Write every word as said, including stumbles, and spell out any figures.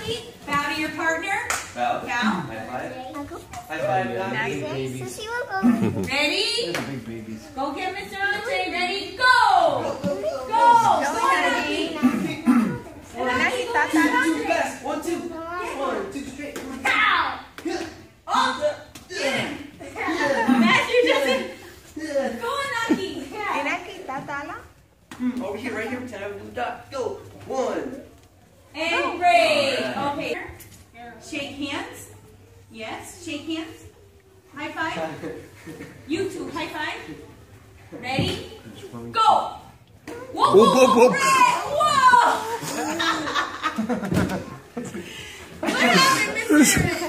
Naki. Bow to your partner. Bow. Bow. High five. High five, Naki. So she will go. Ready? Big babies. Go get Mister Andre. Ready? Go! Go! Go! Naki. Two fast. One, two. One, two, straight. Pow! Oh! Yeah. Matthew doesn't. Go on, Naki. Hmm, over here, right here. Pretend I would do the dot. Go. One. And break. Okay. Shake hands. Yes. Shake hands. High five. You two. High five. Ready? Go. Whoa! Whoa! Whoa! Whoa! Whoa. What happened, Mister